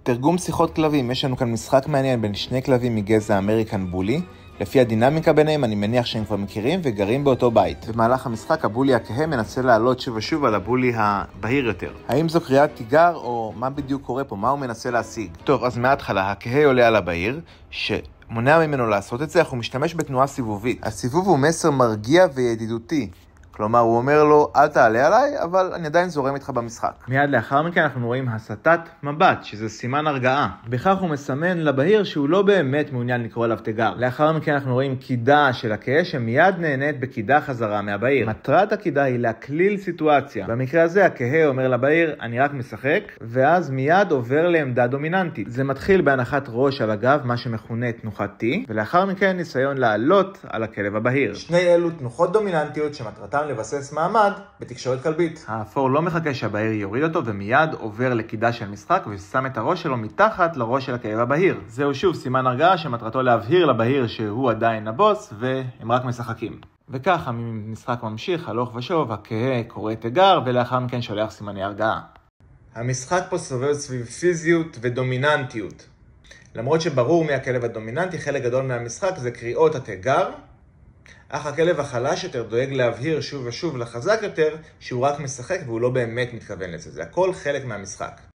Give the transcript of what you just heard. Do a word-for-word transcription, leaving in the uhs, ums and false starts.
תרגום שיחות כלבים, יש לנו כאן משחק מעניין בין שני כלבים מגזע אמריקן בולי. לפי הדינמיקה ביניהם אני מניח שהם כבר מכירים וגרים באותו בית. במהלך המשחק הבולי הכהה מנסה לעלות שוב ושוב על הבולי הבהיר יותר. האם זו קריאת תיגר או מה בדיוק קורה פה, מה הוא מנסה להשיג? טוב, אז מההתחלה הכהה עולה על הבהיר שמונע ממנו לעשות את זה, אך הוא משתמש בתנועה סיבובית. הסיבוב הוא מסר מרגיע וידידותי. כלומר, הוא אומר לו, אל תעלה עליי, אבל אני עדיין זורם איתך במשחק. מיד לאחר מכן אנחנו רואים הסטת מבט, שזה סימן הרגעה. בכך הוא מסמן לבהיר שהוא לא באמת מעוניין לקרוא עליו תיגר. לאחר מכן אנחנו רואים קידה של הכהה שמיד נהנית בקידה חזרה מהבהיר. מטרת הקידה היא להקליל סיטואציה. במקרה הזה הכהה אומר לבהיר, אני רק משחק, ואז מיד עובר לעמדה דומיננטית. זה מתחיל בהנחת ראש על הגב, מה שמכונה תנוחת T, ולאחר מכן ניסיון לעלות על הכלב הבהיר. שני אלו תנוחות דומיננטיות שמטרתן לבסס מעמד בתקשורת כלבית. האפור לא מחכה שהבהיר יוריד אותו ומיד עובר לקידה של משחק ושם את הראש שלו מתחת לראש של הכלב הבהיר. זהו שוב סימן הרגעה שמטרתו להבהיר לבהיר שהוא עדיין הבוס והם רק משחקים. וככה המשחק ממשיך הלוך ושוב, הכהה קורא תיגר ולאחר מכן שולח סימני הרגעה. המשחק פה סובב סביב פיזיות ודומיננטיות. למרות שברור מהכלב הדומיננטי, חלק גדול מהמשחק זה קריאות התיגר, אך הכלב החלש יותר דואג להבהיר שוב ושוב לחזק יותר שהוא רק משחק והוא לא באמת מתכוון לזה. זה הכל חלק מהמשחק.